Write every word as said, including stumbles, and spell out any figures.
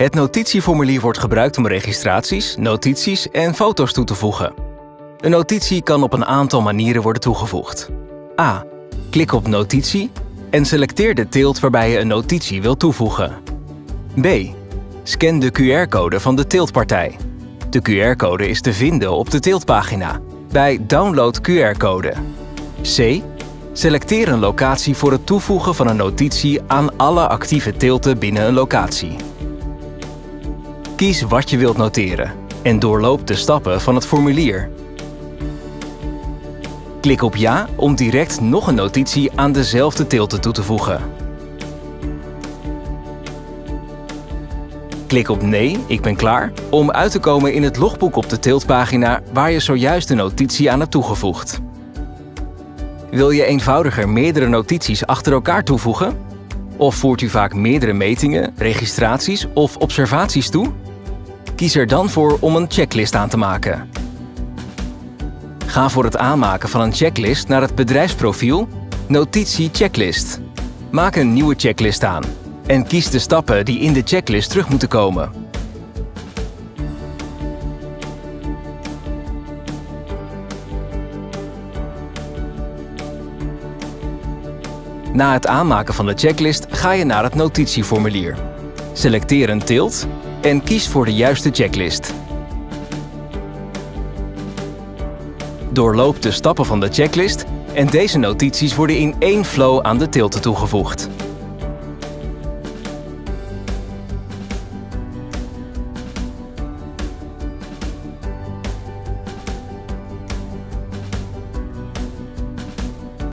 Het notitieformulier wordt gebruikt om registraties, notities en foto's toe te voegen. Een notitie kan op een aantal manieren worden toegevoegd. A. Klik op notitie en selecteer de teelt waarbij je een notitie wilt toevoegen. B. Scan de Q R-code van de teeltpartij. De Q R-code is te vinden op de teeltpagina bij Download Q R-code. C. Selecteer een locatie voor het toevoegen van een notitie aan alle actieve teelten binnen een locatie. Kies wat je wilt noteren en doorloop de stappen van het formulier. Klik op Ja om direct nog een notitie aan dezelfde teelten toe te voegen. Klik op Nee, ik ben klaar om uit te komen in het logboek op de teeltpagina waar je zojuist de notitie aan hebt toegevoegd. Wil je eenvoudiger meerdere notities achter elkaar toevoegen? Of voert u vaak meerdere metingen, registraties of observaties toe? Kies er dan voor om een checklist aan te maken. Ga voor het aanmaken van een checklist naar het bedrijfsprofiel Notitie Checklist. Maak een nieuwe checklist aan en kies de stappen die in de checklist terug moeten komen. Na het aanmaken van de checklist ga je naar het notitieformulier. Selecteer een teelt en kies voor de juiste checklist. Doorloop de stappen van de checklist en deze notities worden in één flow aan de teelten toegevoegd.